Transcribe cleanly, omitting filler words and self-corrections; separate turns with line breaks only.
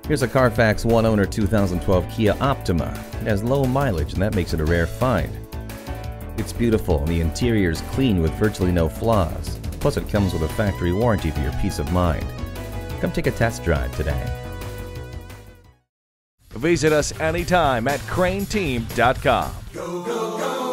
Here's a CARFAX one-owner 2012 Kia Optima. It has low mileage and that makes it a rare find. It's beautiful and the interior is clean with virtually no flaws. Plus it comes with a factory warranty for your peace of mind. Come take a test drive today.
Visit us anytime at crainteam.com.
Go, go, go.